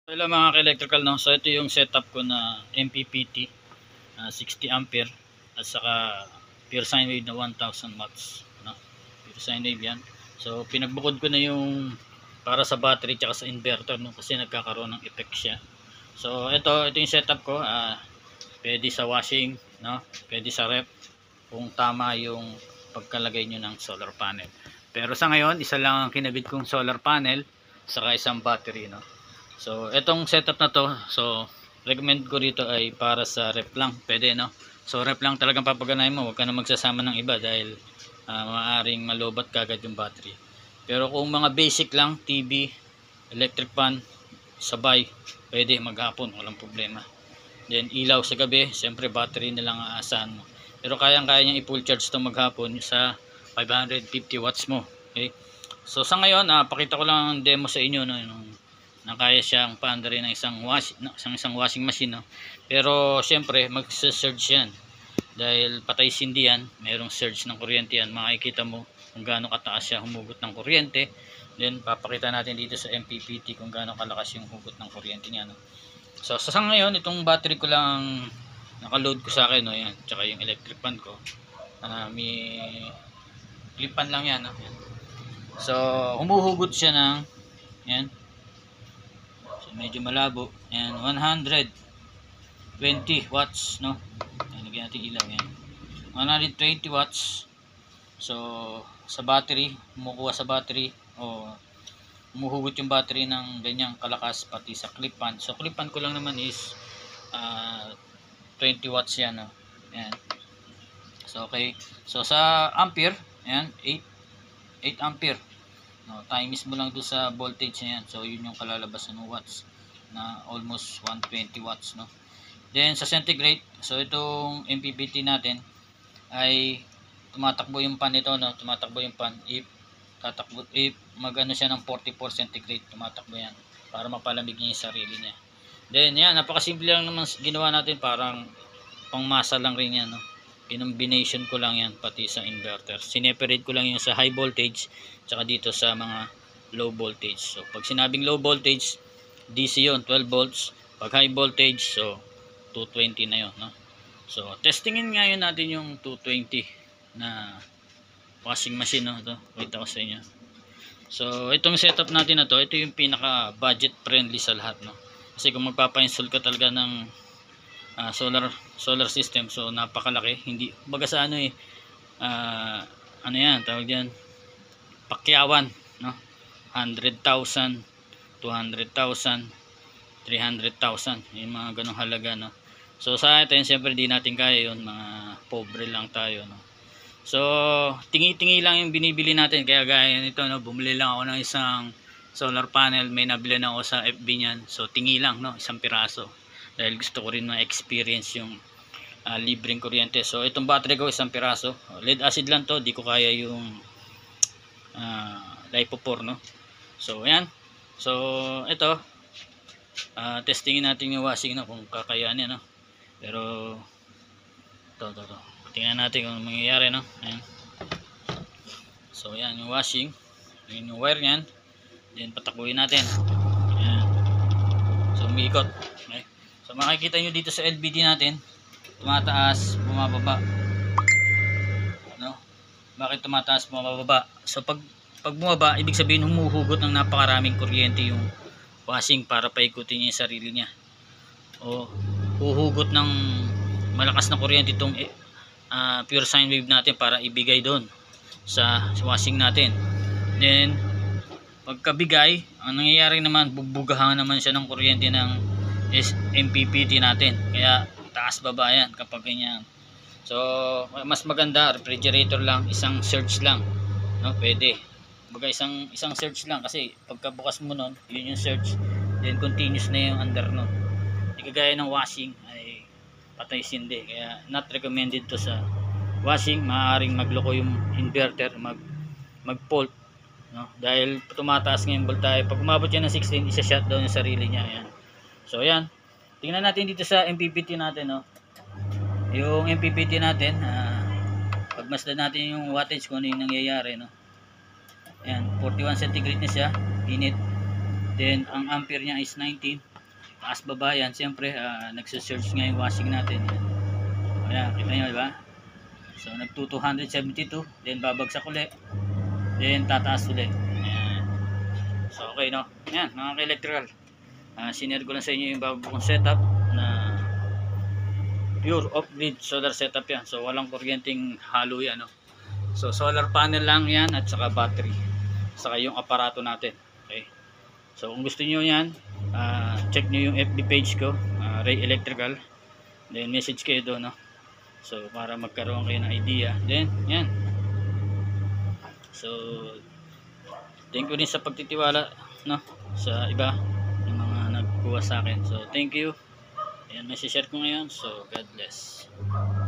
Hello mga ka-electrical, no? So ito yung setup ko na MPPT 60 ampere at saka pure sine wave na 1000 watts, no? Pure sine wave yan. So pinagbukod ko na yung para sa battery tsaka sa inverter, no? Kasi nagkakaroon ng effect siya. So ito yung setup ko. Pwede sa washing, no? Pwede sa ref kung tama yung pagkalagay nyo ng solar panel. Pero sa ngayon, isa lang ang kinabit kong solar panel saka isang battery, no? So itong setup na to, so recommend ko rito ay para sa ref lang, pwede, no? So ref lang talagang papaganahin mo, huwag ka na magsasama ng iba dahil maaaring malobat kagad yung battery. Pero kung mga basic lang, TV, electric fan, sabay, pwede maghapon, walang problema. Then ilaw sa gabi, siyempre battery na lang aasahan mo. Pero kayang-kaya niya i-full charge to maghapon sa 550 watts mo. Okay? So sa ngayon, pakita ko lang ang demo sa inyo, no, na kaya siyang paandarin ng isang washing machine, no? Pero syempre magse-surge yan dahil patay sindi yan, mayroong surge ng kuryente yan. Makikita mo kung gaano kataas siya humugot ng kuryente. Then papakita natin dito sa MPPT kung gaano kalakas yung hugot ng kuryente niya, no? So sa ngayon, itong battery ko lang naka-load ko sa akin, no? Yan, tsaka yung electric fan ko, may clip fan lang yan, no? Yan. So humuhugot siya ng yan, medyo malabo. Ayan, 120 watts, no? Ayan, lagyan natin ilaw. Ayan, 120 watts. So sa battery, kumukuha sa battery o humuhugot yung battery ng ganyang kalakas, pati sa clip fan. So clip fan ko lang naman is 20 watts yan, no? Ayan. So okay, so sa ampere, ayan, 8 ampere, no, times mo lang doon sa voltage na yan. So yun yung kalalabasan ng watts na almost 120 watts, no? Then sa centigrade, so itong MPPT natin ay tumatakbo yung pan nito, no? Tumatakbo yung pan if magano siya ng 44 centigrade, tumatakbo yan para mapalamig niya yung sarili niya. Then yan, napakasimple lang naman ginawa natin, parang pangmasa lang rin yan, no? Combination ko lang yan pati sa inverter. Sineperate ko lang yung sa high voltage tsaka dito sa mga low voltage. So pag sinabing low voltage, DC yon, 12 volts. Pag high voltage, so 220 na yon, no? So testingin ngayon natin yung 220 na washing machine, no? Ito, kita ko sa inyo. So itong setup natin na to, ito yung pinaka budget friendly sa lahat, no? Kasi kung magpapa-install ka talaga ng solar system, so napakalaki, hindi baga sa ano ano yan tawag diyan, pakyawan, no? 100,000, 200,000, 300,000, yung mga ganong halaga, no? So sa atin siyempre di natin kaya yun, mga pobre lang tayo, no? So tingi-tingi lang yung binibili natin, kaya gaya nito, no, bumili lang ako ng isang solar panel, may nabili na ako sa FB niyan. So tingi lang, no, isang piraso dahil gusto ko rin ma-experience yung libreng kuryente. So itong battery ko isang piraso, lead acid lang to, di ko kaya yung LiPo4, no? So ayan, so ito testingin natin yung washing, no, kung kakayanin, no? Pero to tingnan natin kung mangyayari, no? Ayan. So ayan yung washing, yun yung wire nyan, then patakuin natin. Ayan. So umiikot, okay? So makikita nyo dito sa LVD natin, tumataas, bumababa, no? Bakit tumataas, bumababa? So pag bumaba, ibig sabihin humuhugot ng napakaraming kuryente yung washing para paikutin niya yung sarili niya, o huhugot ng malakas na kuryente itong pure sine wave natin para ibigay doon sa washing natin. Then pagkabigay, ang nangyayari naman, bubugahan naman siya ng kuryente ng MPPT natin, kaya taas baba yan kapag ganyan. So mas maganda refrigerator lang, isang surge lang, no? Pwede baga isang surge lang, kasi pagkabukas mo nun, yun yung surge, then continuous na yung under nun. Hindi kagaya ng washing ay patay sindi, kaya not recommended to sa washing. Maaaring magloko yung inverter, mag fault, no? Dahil tumataas ngayon voltahe, pag umabot yan ng 16, isa-shutdown yung sarili niya. Ayan. So ayan, tingnan natin dito sa MPPT natin, no? Yung MPPT natin, pagmasdan natin yung wattage kung ano yung nangyayari, no? Ayan, 41 centigrade na siya, init. Then ang ampere niya is 19. taas baba yan. Siyempre nagsisearch nga yung washing natin. Ayan, kita nyo diba? So nag 272, then babagsak uli, then tataas uli. Ayan. So okay no. Ayan mga ka-electrical, sinare ko lang sa inyo yung bago kong setup na pure off-grid solar setup yan. So walang kuryenteng halo yan no? So solar panel lang yan at saka battery, saka yung aparato natin. Okay, so kung gusto nyo yan, check nyo yung FB page ko, Ray Electrical, then message kayo doon no? So para magkaroon kayo ng idea. Then yan, so thank you din sa pagtitiwala no? Sa iba yung mga nagkuha sa akin. So thank you. Ayan, may share ko ngayon. So God bless.